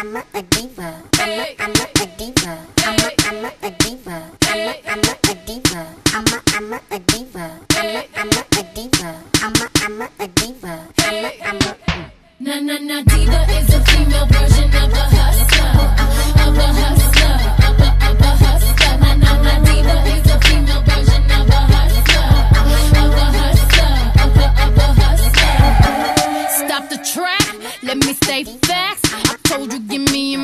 a diva. I'm a diva. I'm a diva. I'm a diva. I'm a diva. I'm a diva. I'm a diva. Na diva is a female version of a hustler, of a hustler, of a hustler. Na diva is a female version of a hustler, of a hustler, of a hustler. Stop the track, let me say facts. I told you, give me